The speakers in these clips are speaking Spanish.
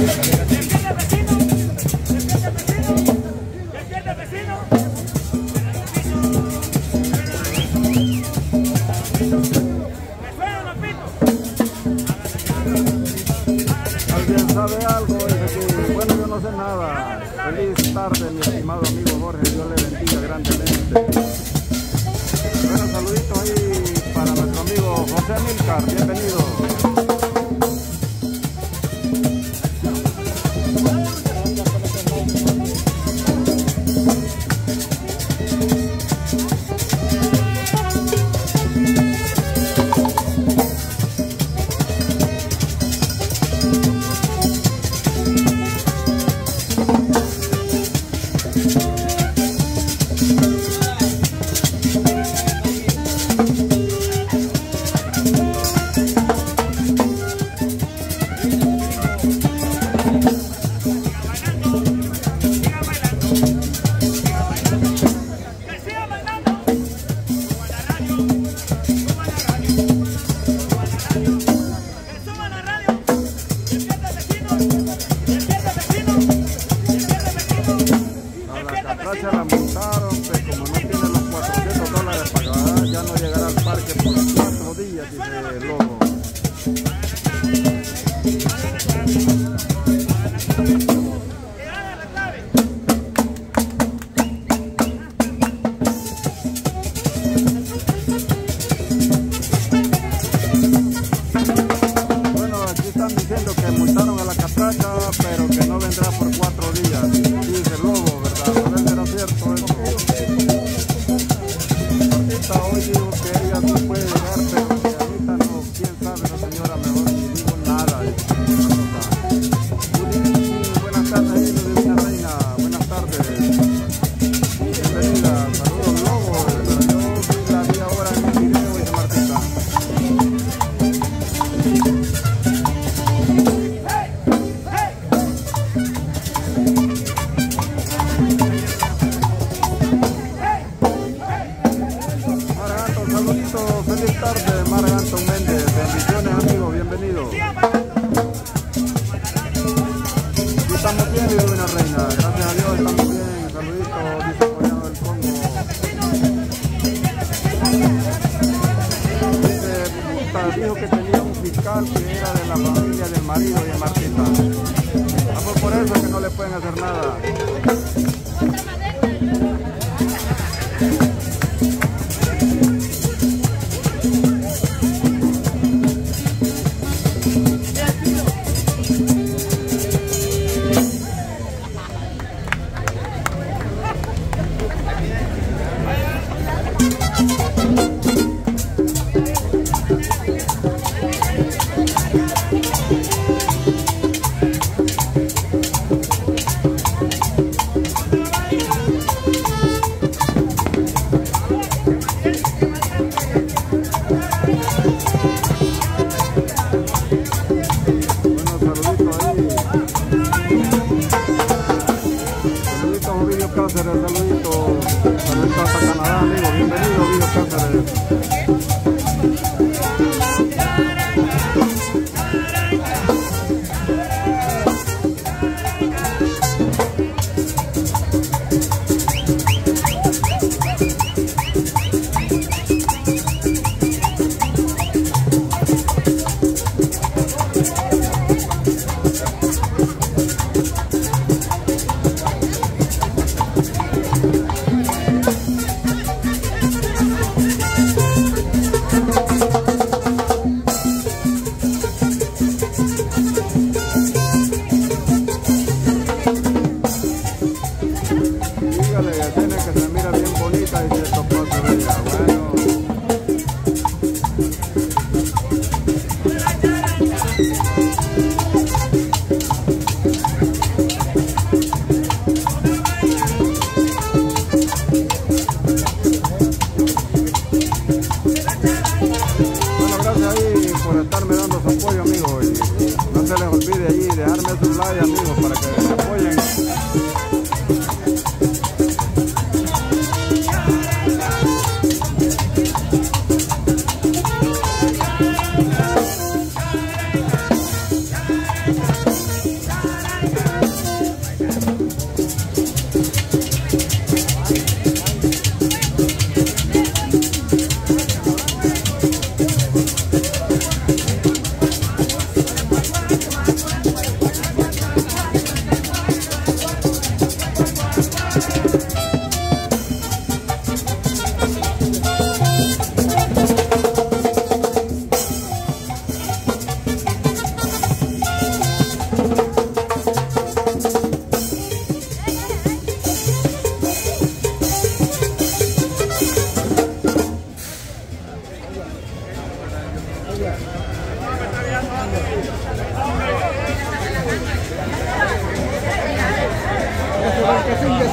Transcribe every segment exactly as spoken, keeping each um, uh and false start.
¿Alguien sabe algo? Bueno, yo no sé nada. Feliz tarde, mi estimado amigo Jorge. Dios le bendiga grandemente. Bueno, saluditos ahí para nuestro amigo José Amílcar. Bienvenido. Se la montaron, pues como no tiene los cuatrocientos dólares para pagar, ya no llegará al parque por cuatro días, dice el lobo. Bueno, aquí están diciendo que multaron a la catracha, pero que no vendrá por cuatro días, dice el lobo, ¿verdad? Cierto, eso. Martita hoy dijo que ella sí puede llegar, pero que ahorita no, quién sabe, la señora, mejor ni digo nada. Buenas tardes, Divina Reina, buenas tardes. Bienvenida, saludos Lobo, yo sí la vi ahora en el video, dice Martita. Feliz tarde, Mar Anton Méndez. Bendiciones, amigos, bienvenidos. Sí, estamos bien, Divina Reina. Gracias a Dios, estamos bien. Saluditos, dice Coreano del Congo. Dice, dijo que tenía un fiscal que era de la familia del marido de Martita. Ah, pues por eso es que no le pueden hacer nada. Cáceres, saluditos, saluditos hasta Canadá, amigo, bienvenido, Ovidio Cáceres. Tiene que se mira bien bonita y se topó a bella. Bueno. Bueno, gracias ahí por estarme dando su apoyo, amigos. Y no se les olvide ahí dejarme su like, amigos, para que me apoyen.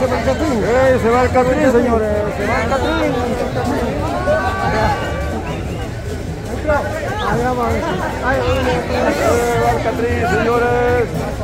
se va el Catrín. ¡Eh, se va el Catrín, señores! ¡Se va el Catrín! Allá va. ¡Se va el Catrín, señores!